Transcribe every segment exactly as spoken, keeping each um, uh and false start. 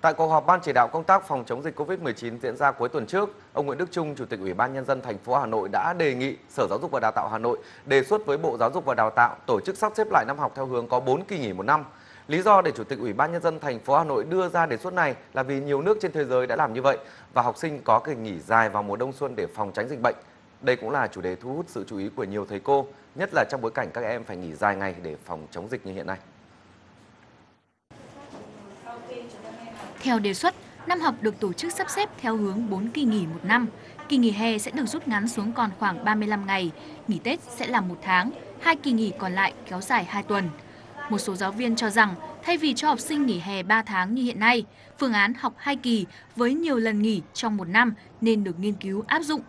Tại cuộc họp Ban chỉ đạo công tác phòng chống dịch Covid mười chín diễn ra cuối tuần trước, ông Nguyễn Đức Chung, Chủ tịch Ủy ban Nhân dân thành phố Hà Nội đã đề nghị Sở Giáo dục và Đào tạo Hà Nội đề xuất với Bộ Giáo dục và Đào tạo tổ chức sắp xếp lại năm học theo hướng có bốn kỳ nghỉ một năm. Lý do để Chủ tịch Ủy ban Nhân dân thành phố Hà Nội đưa ra đề xuất này là vì nhiều nước trên thế giới đã làm như vậy và học sinh có kỳ nghỉ dài vào mùa đông xuân để phòng tránh dịch bệnh. Đây cũng là chủ đề thu hút sự chú ý của nhiều thầy cô, nhất là trong bối cảnh các em phải nghỉ dài ngày để phòng chống dịch như hiện nay. Theo đề xuất, năm học được tổ chức sắp xếp theo hướng bốn kỳ nghỉ một năm. Kỳ nghỉ hè sẽ được rút ngắn xuống còn khoảng ba mươi lăm ngày, nghỉ Tết sẽ là một tháng, hai kỳ nghỉ còn lại kéo dài hai tuần. Một số giáo viên cho rằng thay vì cho học sinh nghỉ hè ba tháng như hiện nay, phương án học hai kỳ với nhiều lần nghỉ trong một năm nên được nghiên cứu áp dụng.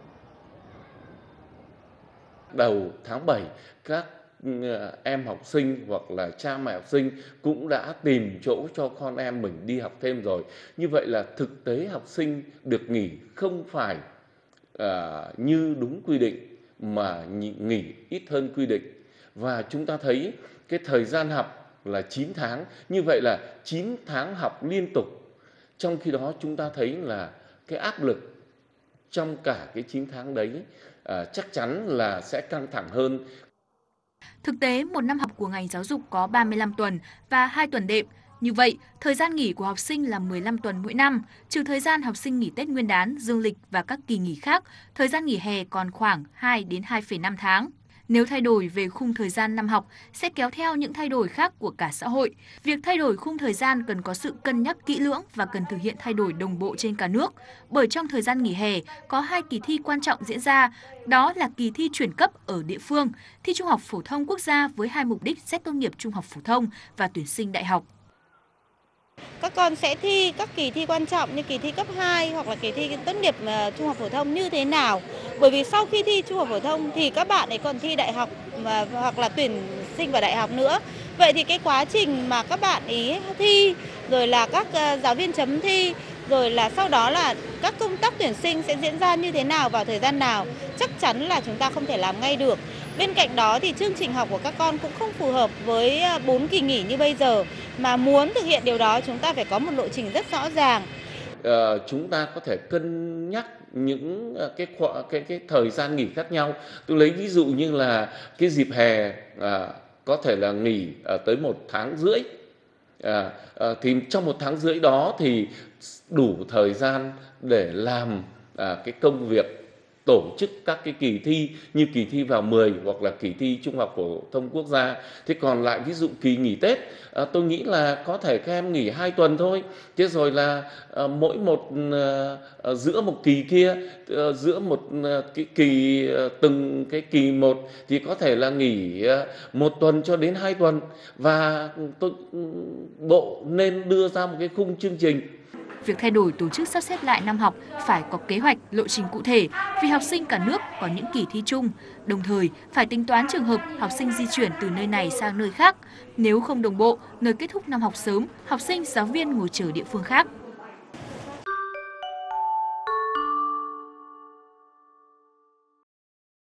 Đầu tháng bảy, các em học sinh hoặc là cha mẹ học sinh cũng đã tìm chỗ cho con em mình đi học thêm rồi. Như vậy là thực tế học sinh được nghỉ không phải uh, như đúng quy định mà nghỉ ít hơn quy định. Và chúng ta thấy cái thời gian học là chín tháng, như vậy là chín tháng học liên tục. Trong khi đó chúng ta thấy là cái áp lực trong cả cái chín tháng đấy uh, chắc chắn là sẽ căng thẳng hơn. Thực tế, một năm học của ngành giáo dục có ba mươi lăm tuần và hai tuần đệm. Như vậy, thời gian nghỉ của học sinh là mười lăm tuần mỗi năm, trừ thời gian học sinh nghỉ Tết Nguyên đán, dương lịch và các kỳ nghỉ khác, thời gian nghỉ hè còn khoảng hai đến hai phẩy năm tháng. Nếu thay đổi về khung thời gian năm học sẽ kéo theo những thay đổi khác của cả xã hội. Việc thay đổi khung thời gian cần có sự cân nhắc kỹ lưỡng và cần thực hiện thay đổi đồng bộ trên cả nước. Bởi trong thời gian nghỉ hè có hai kỳ thi quan trọng diễn ra, đó là kỳ thi chuyển cấp ở địa phương, thi Trung học phổ thông quốc gia với hai mục đích xét tốt nghiệp trung học phổ thông và tuyển sinh đại học. Các con sẽ thi các kỳ thi quan trọng như kỳ thi cấp hai hoặc là kỳ thi tốt nghiệp trung học phổ thông như thế nào? Bởi vì sau khi thi trung học phổ thông thì các bạn ấy còn thi đại học và hoặc là tuyển sinh vào đại học nữa. Vậy thì cái quá trình mà các bạn ấy thi, rồi là các giáo viên chấm thi, rồi là sau đó là các công tác tuyển sinh sẽ diễn ra như thế nào vào thời gian nào, chắc chắn là chúng ta không thể làm ngay được. Bên cạnh đó thì chương trình học của các con cũng không phù hợp với bốn kỳ nghỉ như bây giờ, mà muốn thực hiện điều đó chúng ta phải có một lộ trình rất rõ ràng. Uh, chúng ta có thể cân nhắc những cái cái cái thời gian nghỉ khác nhau. Tôi lấy ví dụ như là cái dịp hè uh, có thể là nghỉ uh, tới một tháng rưỡi. Uh, uh, thì trong một tháng rưỡi đó thì đủ thời gian để làm uh, cái công việc tổ chức các cái kỳ thi như kỳ thi vào mười hoặc là kỳ thi Trung học phổ thông quốc gia. Thế còn lại ví dụ kỳ nghỉ Tết, à, tôi nghĩ là có thể các em nghỉ hai tuần thôi. Thế rồi là à, mỗi một à, giữa một kỳ kia, à, giữa một à, cái kỳ à, từng cái kỳ một thì có thể là nghỉ à, một tuần cho đến hai tuần, và tôi bộ nên đưa ra một cái khung chương trình. Việc thay đổi tổ chức sắp xếp lại năm học phải có kế hoạch, lộ trình cụ thể vì học sinh cả nước có những kỳ thi chung. Đồng thời, phải tính toán trường hợp học sinh di chuyển từ nơi này sang nơi khác. Nếu không đồng bộ, nơi kết thúc năm học sớm, học sinh, giáo viên ngồi chờ địa phương khác.